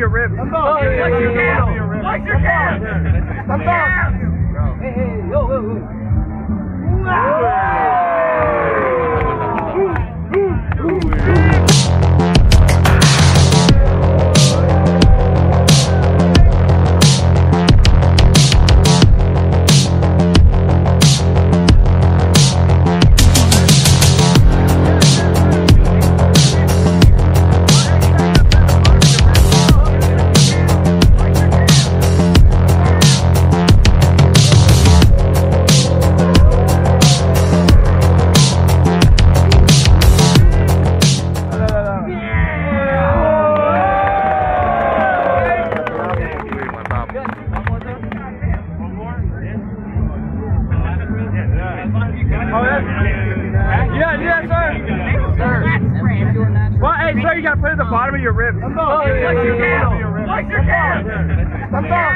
your ribs. Flex your calf. Flex your calf. Hey, hey, yo, yo, yo. Well, hey, sir, you gotta put it at the bottom of your ribs. Flex your calf. Flex your calf.